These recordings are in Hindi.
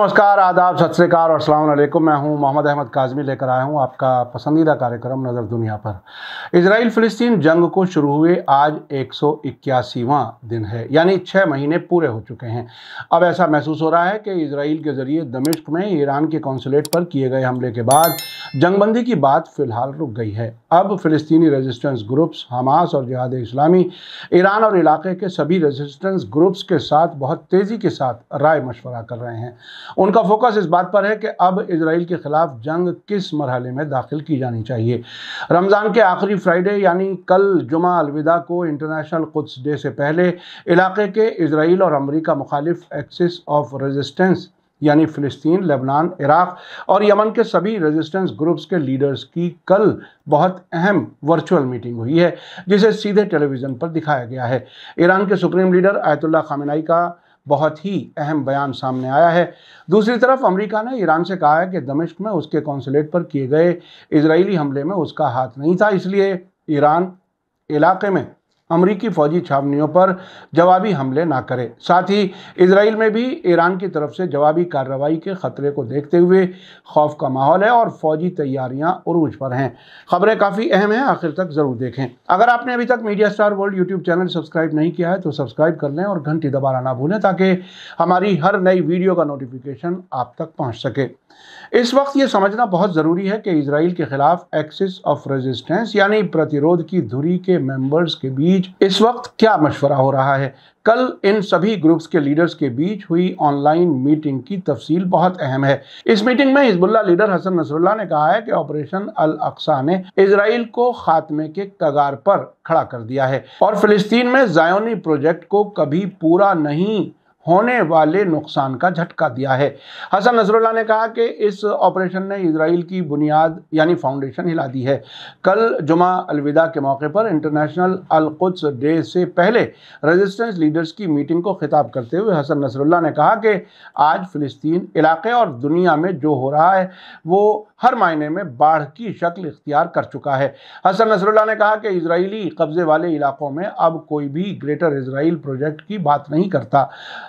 नमस्कार, आदाब, सत श्री अकाल और अस्सलाम वालेकुम। मैं हूं मोहम्मद अहमद काज़मी, लेकर आया हूं आपका पसंदीदा कार्यक्रम नज़र दुनिया पर। इजराइल फ़िलिस्तीन जंग को शुरू हुए आज 181वां दिन है, यानी 6 महीने पूरे हो चुके हैं। अब ऐसा महसूस हो रहा है कि इजराइल के ज़रिए दमिश्क में ईरान के कौंसलेट पर किए गए हमले के बाद जंगबंदी की बात फ़िलहाल रुक गई है। अब फ़िलिस्तीनी रेजिस्टेंस ग्रुप्स हमास और जिहाद इस्लामी ईरान और इलाके के सभी रेजिस्टेंस ग्रुप्स के साथ बहुत तेज़ी के साथ राय मशवरा कर रहे हैं। उनका फोकस इस बात पर है कि अब इजराइल के खिलाफ जंग किस मरहले में दाखिल की जानी चाहिए। रमज़ान के आखिरी फ्राइडे यानी कल जुमा अलविदा को इंटरनेशनल कुद्स डे से पहले इलाके के इजराइल और अमेरिका मुखालिफ एक्सिस ऑफ रेजिस्टेंस यानी फ़िलिस्तीन, लेबनान, इराक और यमन के सभी रेजिस्टेंस ग्रुप्स के लीडर्स की कल बहुत अहम वर्चुअल मीटिंग हुई है, जिसे सीधे टेलीविज़न पर दिखाया गया है। ईरान के सुप्रीम लीडर आयतुल्लाह खामेनेई का बहुत ही अहम बयान सामने आया है। दूसरी तरफ अमेरिका ने ईरान से कहा है कि दमिश्क में उसके कौंसलेट पर किए गए इजरायली हमले में उसका हाथ नहीं था, इसलिए ईरान इलाके में अमेरिकी फौजी छावनियों पर जवाबी हमले ना करे। साथ ही इजराइल में भी ईरान की तरफ से जवाबी कार्रवाई के खतरे को देखते हुए खौफ का माहौल है और फौजी तैयारियां उरूज पर हैं। खबरें काफ़ी अहम हैं, आखिर तक ज़रूर देखें। अगर आपने अभी तक media star world YouTube channel subscribe नहीं किया है तो सब्सक्राइब कर लें और घंटी दबाना ना भूलें ताकि हमारी हर नई वीडियो का नोटिफिकेशन आप तक पहुँच सके। इस वक्त ये समझना बहुत ज़रूरी है कि इजराइल के खिलाफ एक्सिस ऑफ रेजिस्टेंस यानी प्रतिरोध की धुरी के मेंबर्स के बीच इस वक्त क्या मशवरा हो रहा है। कल इन सभी ग्रुप्स के लीडर्स के बीच हुई ऑनलाइन मीटिंग की तफसील बहुत अहम है। इस मीटिंग में हिजबुल्लाह लीडर हसन नसरुल्लाह ने कहा है कि ऑपरेशन अल अक्सा ने इजराइल को खात्मे के कगार पर खड़ा कर दिया है और फिलिस्तीन में ज़ायोनी प्रोजेक्ट को कभी पूरा नहीं होने वाले नुकसान का झटका दिया है। हसन नसरुल्लाह ने कहा कि इस ऑपरेशन ने इजराइल की बुनियाद यानी फाउंडेशन हिला दी है। कल जुमा अलविदा के मौके पर इंटरनेशनल अल कुद्स डे से पहले रेजिस्टेंस लीडर्स की मीटिंग को खिताब करते हुए हसन नसरुल्लाह ने कहा कि आज फिलिस्तीन इलाके और दुनिया में जो हो रहा है वो हर मायने में बाढ़ की शक्ल इख्तियार कर चुका है। हसन नसरुल्लाह ने कहा कि इजरायली कब्जे वाले इलाकों में अब कोई भी ग्रेटर इजराइल प्रोजेक्ट की बात नहीं करता।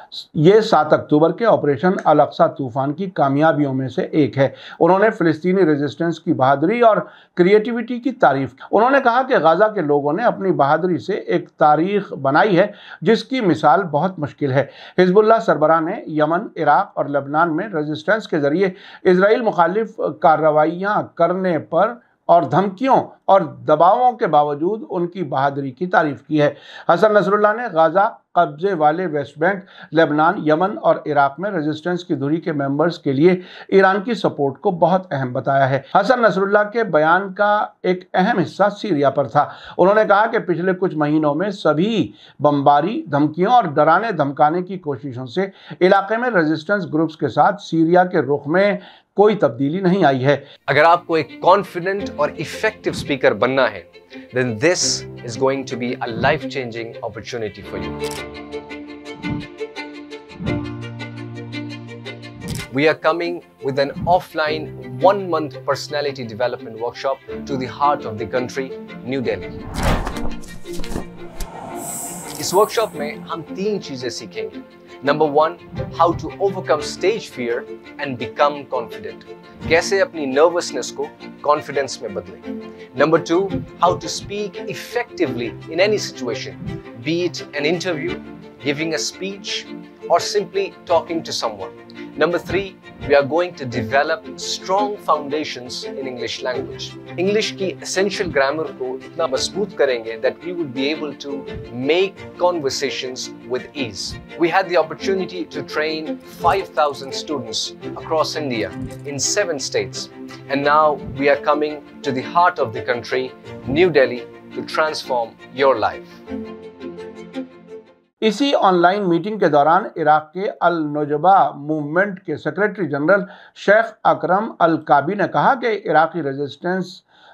ये 7 अक्टूबर के ऑपरेशन अल अक्सा तूफान की कामयाबियों में से एक है। उन्होंने फिलिस्तीनी रेजिस्टेंस की बहादुरी और क्रिएटिविटी की तारीफ की। उन्होंने कहा कि गाजा के लोगों ने अपनी बहादुरी से एक तारीख बनाई है जिसकी मिसाल बहुत मुश्किल है। हिजबुल्लाह सरबराह ने यमन, इराक और लेबनान में रेजिस्टेंस के जरिए इजराइल मुखालिफ कार्रवाइयाँ करने पर और धमकियों और दबावों के बावजूद उनकी बहादुरी की तारीफ की है। हसन नसरुल्लाह ने गाजा कब्जे वाले वेस्ट बैंक, लेबनान, यमन और इराक में रेजिस्टेंस की धुरी के मेंबर्स के लिए ईरान की सपोर्ट को बहुत अहम बताया है। हसन नसरुल्लाह के बयान का एक अहम हिस्सा सीरिया पर था। उन्होंने कहा कि पिछले कुछ महीनों में सभी बमबारी, धमकियों और डराने धमकाने की कोशिशों से इलाके में रेजिस्टेंस ग्रुप्स के साथ सीरिया के रुख में कोई तब्दीली नहीं आई है। अगर आपको एक कॉन्फिडेंट और इफेक्टिव स्पीकर बनना है, then this is going to be a life-changing opportunity for you. We are coming with an offline 1-month personality development workshop to the heart of the country, New Delhi. इस वर्कशॉप में हम 3 चीजें सीखेंगे। Number 1, how to overcome stage fear and become confident. कैसे अपनी नर्वसनेस को कॉन्फिडेंस में बदलें। Number 2, how to speak effectively in any situation, be it an interview, giving a speech or simply talking to someone. Number 3, we are going to develop strong foundations in English language. English की essential grammar को इतना मजबूत करेंगे that we would be able to make conversations with ease. We had the opportunity to train 5,000 students across India in 7 states. And now we are coming to the heart of the country, New Delhi, to transform your life. इसी ऑनलाइन मीटिंग के दौरान इराक के अल नुजबा मूवमेंट के secretary general Sheikh Akram al Kaabi ने कहा कि इराकी रेजिस्टेंस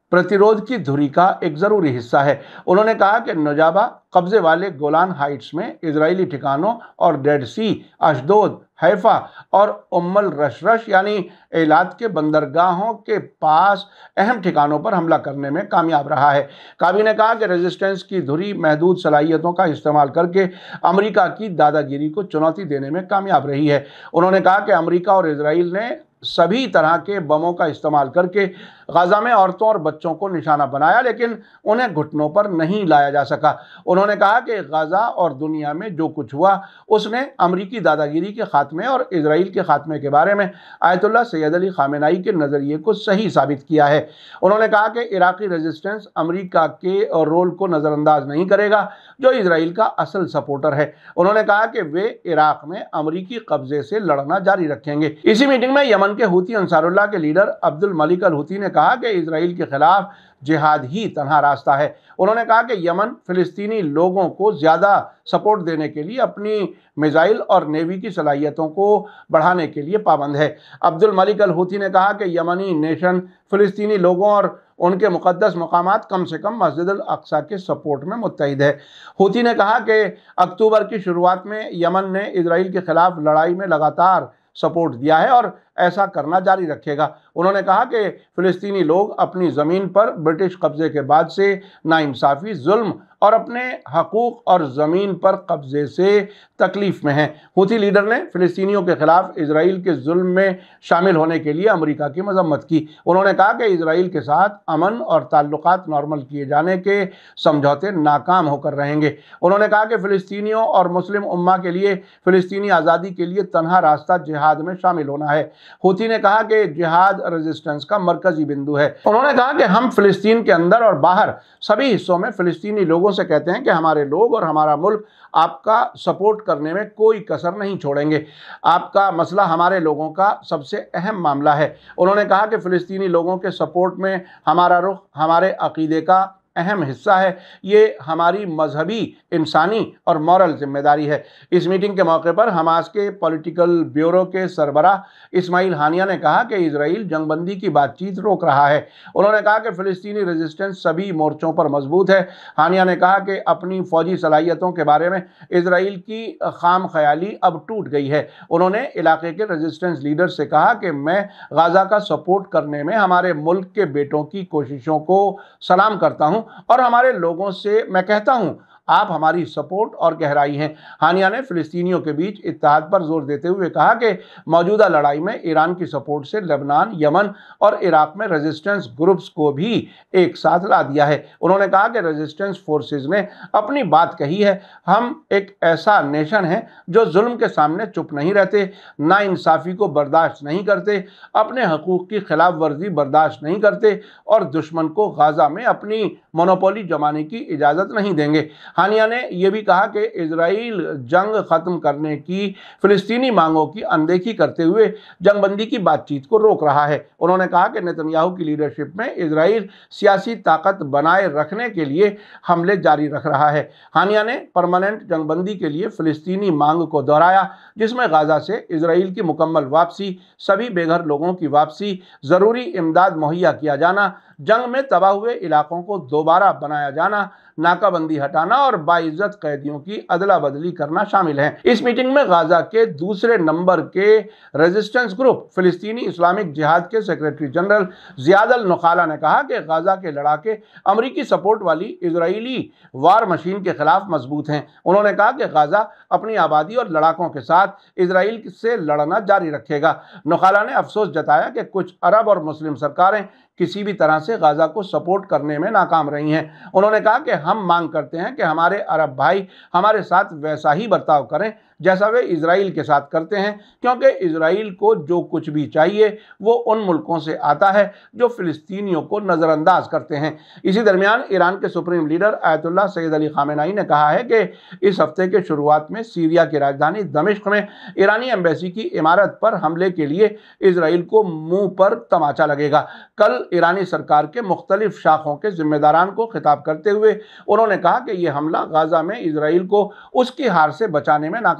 प्रतिरोध की धुरी का एक जरूरी हिस्सा है। उन्होंने कहा कि नजाबा कब्जे वाले गोलान हाइट्स में इजरायली ठिकानों और डेड सी, अशदोद, हैफा और उम्मल रशरश यानी एलात के बंदरगाहों के पास अहम ठिकानों पर हमला करने में कामयाब रहा है। काबी ने कहा कि रेजिस्टेंस की धुरी महदूद सलाहियतों का इस्तेमाल करके अमेरिका की दादागिरी को चुनौती देने में कामयाब रही है। उन्होंने कहा कि अमेरिका और इजराइल ने सभी तरह के बमों का इस्तेमाल करके गाजा में औरतों और बच्चों को निशाना बनाया, लेकिन उन्हें घुटनों पर नहीं लाया जा सका। उन्होंने कहा कि गाजा और दुनिया में जो कुछ हुआ उसने अमरीकी दादागिरी के खात्मे और इजराइल के खात्मे के बारे में आयतुल्लाह सैयद अली खामेनाई के नज़रिए को सही साबित किया है। उन्होंने कहा कि इराकी रेजिस्टेंस अमरीका के रोल को नज़रअंदाज नहीं करेगा, जो इजराइल का असल सपोर्टर है। उन्होंने कहा कि वे इराक में अमरीकी कब्जे से लड़ना जारी रखेंगे। इसी मीटिंग में यमन के हूती अंसारुल्लाह के leader Abdul Malik al Houthi ने कहा कि इजराइल के खिलाफ जिहाद ही तन्हा रास्ता है। उन्होंने कहा कि यमन फिलिस्तीनी लोगों को ज़्यादा सपोर्ट देने के लिए अपनी मिसाइल और नेवी की सलाहियतों को बढ़ाने के लिए पाबंद है। अब्दुल मलिक अल हूती ने कहा कि यमनी नेशन फिलिस्तीनी लोगों और उनके मुक़द्दस मकामात कम से कम मस्जिद अल अक्सा के सपोर्ट में मुत्तहिद है। हूती ने कहा कि अक्टूबर की शुरुआत में यमन ने इजराइल के खिलाफ लड़ाई में लगातार सपोर्ट दिया है और ऐसा करना जारी रखेगा। उन्होंने कहा कि फिलिस्तीनी लोग अपनी ज़मीन पर ब्रिटिश कब्जे के बाद से नाइंसाफ़ी, जुल्म और अपने हकूक़ और ज़मीन पर कब्जे से तकलीफ़ में हैं। हूती लीडर ने फिलिस्तीनियों के खिलाफ इजराइल के जुल्म में शामिल होने के लिए अमेरिका की मजम्मत की। उन्होंने कहा कि इजराइल के साथ अमन और ताल्लुकात नॉर्मल किए जाने के समझौते नाकाम होकर रहेंगे। उन्होंने कहा कि फिलिस्तीनियों और मुस्लिम उम्मा के लिए फ़िलिस्तीनी आज़ादी के लिए तन्हा रास्ता जिहाद में शामिल होना है। हूती ने कहा कि जिहाद रेजिस्टेंस का मरकजी बिंदु है। उन्होंने कहा कि हम फिलिस्तीन के अंदर और बाहर सभी हिस्सों में फिलिस्तीनी लोगों से कहते हैं कि हमारे लोग और हमारा मुल्क आपका सपोर्ट करने में कोई कसर नहीं छोड़ेंगे। आपका मसला हमारे लोगों का सबसे अहम मामला है। उन्होंने कहा कि फिलिस्तीनी लोगों के सपोर्ट में हमारा रुख हमारे अकीदे का अहम हिस्सा है। ये हमारी मजहबी, इंसानी और मॉरल जिम्मेदारी है। इस मीटिंग के मौके पर हमास के पॉलिटिकल ब्यूरो के सरबराह इस्माइल हानिया ने कहा कि इजराइल जंगबंदी की बातचीत रोक रहा है। उन्होंने कहा कि फिलिस्तीनी रेजिस्टेंस सभी मोर्चों पर मजबूत है। हानिया ने कहा कि अपनी फौजी सलाहियतों के बारे में इजराइल की खाम ख्याली अब टूट गई है। उन्होंने इलाके के रेजिस्टेंस लीडर से कहा कि मैं गाजा का सपोर्ट करने में हमारे मुल्क के बेटों की कोशिशों को सलाम करता हूँ और हमारे लोगों से मैं कहता हूं आप हमारी सपोर्ट और गहराई हैं। हानिया ने फिलिस्तीनियों के बीच इत्तेहाद पर जोर देते हुए कहा कि मौजूदा लड़ाई में ईरान की सपोर्ट से लेबनान, यमन और इराक में रेजिस्टेंस ग्रुप्स को भी एक साथ ला दिया है। उन्होंने कहा कि रेजिस्टेंस फोर्सेस ने अपनी बात कही है। हम एक ऐसा नेशन है जो जुल्म के सामने चुप नहीं रहते, नाइंसाफ़ी को बर्दाश्त नहीं करते, अपने हकूक़ की खिलाफ वर्जी बर्दाश्त नहीं करते और दुश्मन को गाजा में अपनी मोनोपोली जमाने की इजाज़त नहीं देंगे। हानिया ने यह भी कहा कि इजराइल जंग ख़त्म करने की फिलिस्तीनी मांगों की अनदेखी करते हुए जंगबंदी की बातचीत को रोक रहा है। उन्होंने कहा कि नेतन्याहू की लीडरशिप में इजराइल सियासी ताकत बनाए रखने के लिए हमले जारी रख रहा है। हानिया ने परमानेंट जंगबंदी के लिए फिलिस्तीनी मांग को दोहराया, जिसमें गाजा से इजराइल की मुकम्मल वापसी, सभी बेघर लोगों की वापसी, ज़रूरी इमदाद मुहैया किया जाना, जंग में तबाह हुए इलाकों को दोबारा बनाया जाना, नाकाबंदी हटाना और बाइज्जत कैदियों की अदला बदली करना शामिल है। इस मीटिंग में गाजा के दूसरे नंबर के रेजिस्टेंस ग्रुप फिलिस्तीनी इस्लामिक जिहाद के secretary general Ziyad al Nakhalah ने कहा कि गाजा के लड़ाके अमरीकी सपोर्ट वाली इजरायली वार मशीन के खिलाफ मजबूत हैं। उन्होंने कहा कि गाजा अपनी आबादी और लड़ाकों के साथ इजराइल से लड़ना जारी रखेगा। नखाला ने अफसोस जताया कि कुछ अरब और मुस्लिम सरकारें किसी भी तरह से गाजा को सपोर्ट करने में नाकाम रही हैं। उन्होंने कहा कि हम मांग करते हैं कि हमारे अरब भाई हमारे साथ वैसा ही बर्ताव करें जैसा वे इजराइल के साथ करते हैं, क्योंकि इजराइल को जो कुछ भी चाहिए वो उन मुल्कों से आता है जो फिलिस्तीनियों को नज़रअंदाज करते हैं। इसी दरमियान ईरान के supreme leader Ayatollah Sayyed Ali Khamenei ने कहा है कि इस हफ्ते के शुरुआत में सीरिया की राजधानी दमिश्क में ईरानी एम्बेसी की इमारत पर हमले के लिए इजराइल को मुंह पर तमाचा लगेगा। कल ईरानी सरकार के मुख्तलिफ शाखों के जिम्मेदारान को खिताब करते हुए उन्होंने कहा कि यह हमला गाजा में इजराइल को उसकी हार से बचाने में नाकाम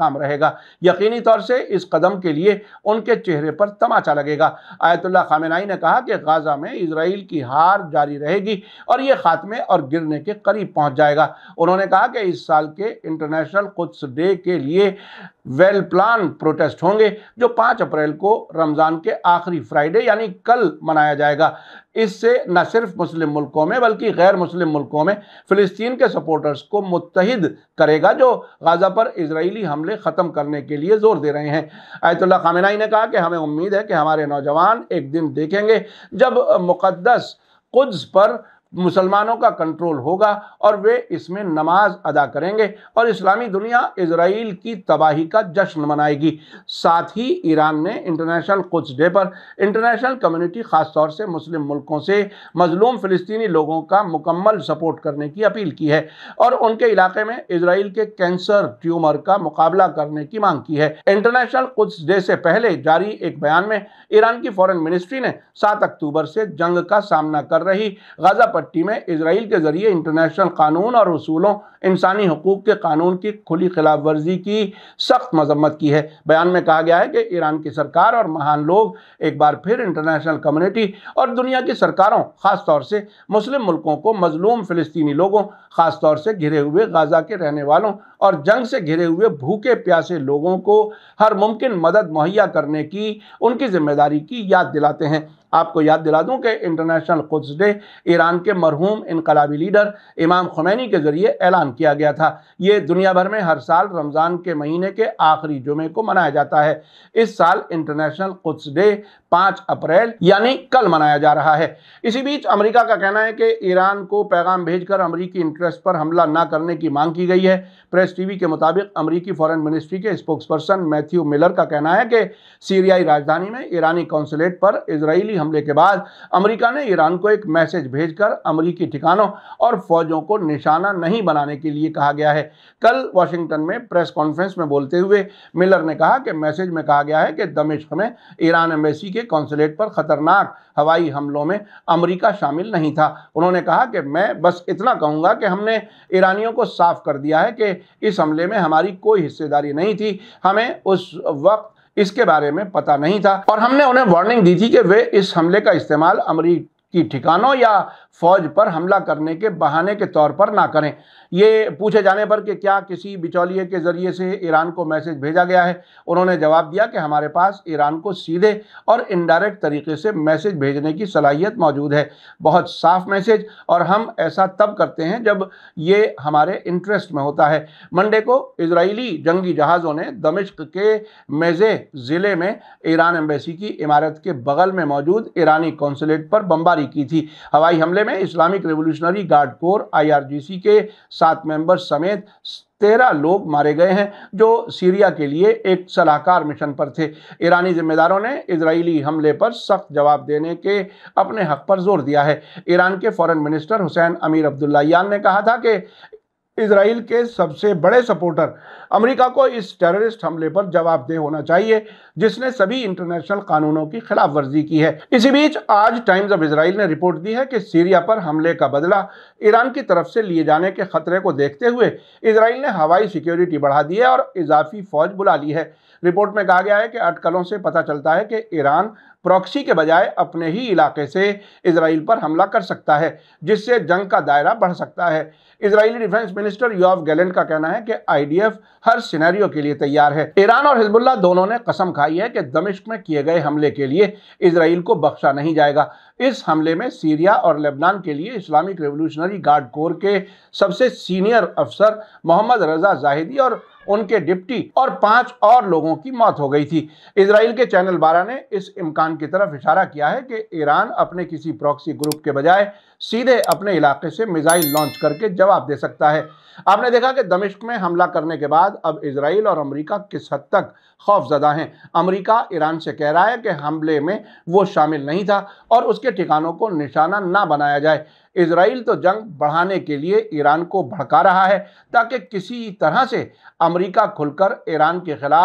नाकाम रहेगा। यकीनी तौर से इस कदम के लिए उनके चेहरे पर तमाचा लगेगा। आयतुल्लाह खामेनाई ने कहा कि गाजा में इजराइल की हार जारी रहेगी और ये खात्मे और गिरने के करीब पहुंच जाएगा। उन्होंने कहा कि इस साल के इंटरनेशनल कुद्स डे के लिए वेल प्लान प्रोटेस्ट होंगे जो 5 अप्रैल को रमजान के आखिरी फ्राइडे यानी कल मनाया जाएगा। इससे न सिर्फ मुस्लिम मुल्कों में बल्कि गैर मुस्लिम मुल्कों में फिलिस्तीन के सपोर्टर्स को मुत्तहिद करेगा जो गाजा पर इजरायली हमले खत्म करने के लिए जोर दे रहे हैं। आयतुल्लाह खामेनाई ने कहा कि हमें उम्मीद है कि हमारे नौजवान एक दिन देखेंगे जब मुक़द्दस कुद्स पर मुसलमानों का कंट्रोल होगा और वे इसमें नमाज अदा करेंगे और इस्लामी दुनिया इजराइल की तबाही का जश्न मनाएगी। साथ ही ईरान ने इंटरनेशनल कुद्स डे पर इंटरनेशनल कम्युनिटी खासतौर से मुस्लिम मुल्कों से मजलूम फ़िलिस्तीनी लोगों का मुकम्मल सपोर्ट करने की अपील की है और उनके इलाके में इजराइल के कैंसर ट्यूमर का मुकाबला करने की मांग की है। इंटरनेशनल कुद्स डे से पहले जारी एक बयान में ईरान की फॉरेन मिनिस्ट्री ने 7 अक्टूबर से जंग का सामना कर रही गाजा पट्टी में इजराइल के जरिए इंटरनेशनल कानून और उसूलों, इंसानी हुकूक के कानून की खुली खिलाफ वर्जी की सख्त मजम्मत की है। बयान में कहा गया है कि ईरान की सरकार और महान लोग एक बार फिर इंटरनेशनल कम्युनिटी और दुनिया की सरकारों, खासतौर से मुस्लिम मुल्कों को मजलूम फिलिस्तीनी लोगों, खासतौर से घिरे हुए गाजा के रहने वालों और जंग से घिरे हुए भूखे प्यासे लोगों को हर मुमकिन मदद मुहैया करने की उनकी जिम्मेदारी की याद दिलाते हैं। आपको याद दिला दूं कि इंटरनेशनल कुद्स डे ईरान के मरहूम इनकलाबी लीडर इमाम खुमैनी के जरिए ऐलान किया गया था। ये दुनिया भर में हर साल रमज़ान के महीने के आखिरी जुमे को मनाया जाता है। इस साल इंटरनेशनल कुद्स डे 5 अप्रैल यानी कल मनाया जा रहा है। इसी बीच अमेरिका का कहना है कि ईरान को पैगाम भेजकर अमेरिकी इंटरेस्ट पर हमला न करने की मांग की गई है। प्रेस टीवी के मुताबिक अमेरिकी फॉरेन मिनिस्ट्री के स्पोक्सपर्सन मैथ्यू मिलर का कहना है कि सीरियाई राजधानी में ईरानी कौंसुलेट पर इजरायली हमले के बाद अमेरिका ने ईरान को एक मैसेज भेजकर अमेरिकी ठिकानों और फौजों को निशाना नहीं बनाने के लिए कहा गया है। कल वाशिंगटन में प्रेस कॉन्फ्रेंस में बोलते हुए मिलर ने कहा कि मैसेज में कहा गया है कि दमिश्क में ईरान एम्बेसी के कौंसुलेट पर खतरनाक हवाई हमलों में अमेरिका शामिल नहीं था। उन्होंने कहा कि मैं बस इतना कहूंगा कि हमने ईरानियों को साफ कर दिया है कि इस हमले में हमारी कोई हिस्सेदारी नहीं थी। हमें उस वक्त इसके बारे में पता नहीं था और हमने उन्हें वार्निंग दी थी कि वे इस हमले का इस्तेमाल अमेरिकी ठिकानों या फौज पर हमला करने के बहाने के तौर पर ना करें। ये पूछे जाने पर कि क्या किसी बिचौलिए के जरिए से ईरान को मैसेज भेजा गया है, उन्होंने जवाब दिया कि हमारे पास ईरान को सीधे और इनडायरेक्ट तरीके से मैसेज भेजने की सलाहियत मौजूद है, बहुत साफ मैसेज, और हम ऐसा तब करते हैं जब ये हमारे इंटरेस्ट में होता है। मंडे को इजरायली जंगी जहाज़ों ने दमिश्क के मेज़े ज़िले में ईरान एम्बेसी की इमारत के बगल में मौजूद ईरानी कौंसुलेट पर बमबारी की थी। हवाई हमले में Islamic Revolutionary Guard Corps IRGC के 7 मेंबर समेत 13 लोग मारे गए हैं जो सीरिया के लिए एक सलाहकार मिशन पर थे। ईरानी जिम्मेदारों ने इजरायली हमले पर सख्त जवाब देने के अपने हक पर जोर दिया है। ईरान के फॉरेन मिनिस्टर हुसैन अमीर अब्दुल्लाहियान ने कहा था कि इजराइल के सबसे बड़े सपोर्टर अमेरिका को इस टेररिस्ट हमले पर जवाबदेह होना चाहिए जिसने सभी इंटरनेशनल कानूनों की खिलाफ वर्जी की है। इसी बीच आज टाइम्स ऑफ इजराइल ने रिपोर्ट दी है कि सीरिया पर हमले का बदला ईरान की तरफ से लिए जाने के खतरे को देखते हुए इजराइल ने हवाई सिक्योरिटी बढ़ा दी है और इजाफी फौज बुला ली है। रिपोर्ट में कहा गया है कि अटकलों से पता चलता है कि ईरान प्रॉक्सी के बजाय अपने ही इलाके से इजराइल पर हमला कर सकता है जिससे जंग का दायरा बढ़ सकता है। इजरायली डिफेंस मिनिस्टर योआव गैलेंट का कहना है कि IDF हर सिनेरियो के लिए तैयार है। ईरान और हिजबुल्लाह दोनों ने कसम खाई है कि दमिश्क में किए गए हमले के लिए इजराइल को बख्शा नहीं जाएगा। इस हमले में सीरिया और लेबनान के लिए इस्लामिक रेवोल्यूशनरी गार्ड कोर के सबसे सीनियर अफसर मोहम्मद रजा जाहिदी और उनके डिप्टी और 5 और लोगों की मौत हो गई थी। इजराइल के चैनल 12 ने इस इम्कान की तरफ इशारा किया है कि ईरान अपने किसी प्रॉक्सी ग्रुप के बजाय सीधे अपने इलाके से मिसाइल लॉन्च करके जवाब दे सकता है। आपने देखा कि दमिश्क में हमला करने के बाद अब इजराइल और अमेरिका किस हद तक खौफजदा हैं। अमेरिका ईरान से कह रहा है कि हमले में वो शामिल नहीं था और उसके ठिकानों को निशाना ना बनाया जाए। इजराइल तो जंग बढ़ाने के लिए ईरान को भड़का रहा है ताकि किसी तरह से अमेरिका खुलकर ईरान के खिलाफ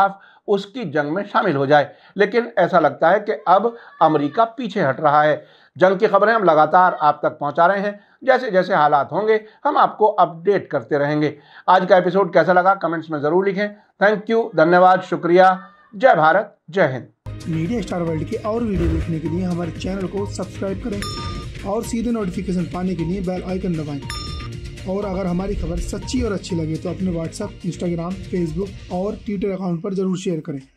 उसकी जंग में शामिल हो जाए। लेकिन ऐसा लगता है कि अब अमेरिका पीछे हट रहा है। जंग की खबरें हम लगातार आप तक पहुंचा रहे हैं। जैसे जैसे हालात होंगे हम आपको अपडेट करते रहेंगे। आज का एपिसोड कैसा लगा कमेंट्स में जरूर लिखें। थैंक यू, धन्यवाद, शुक्रिया। जय भारत, जय हिंद। मीडिया स्टार वर्ल्ड के और वीडियो देखने के लिए हमारे चैनल को सब्सक्राइब करें और सीधे नोटिफिकेशन पाने के लिए बेल आइकन दबाएं। और अगर हमारी खबर सच्ची और अच्छी लगे तो अपने व्हाट्सएप, इंस्टाग्राम, फेसबुक और ट्विटर अकाउंट पर जरूर शेयर करें।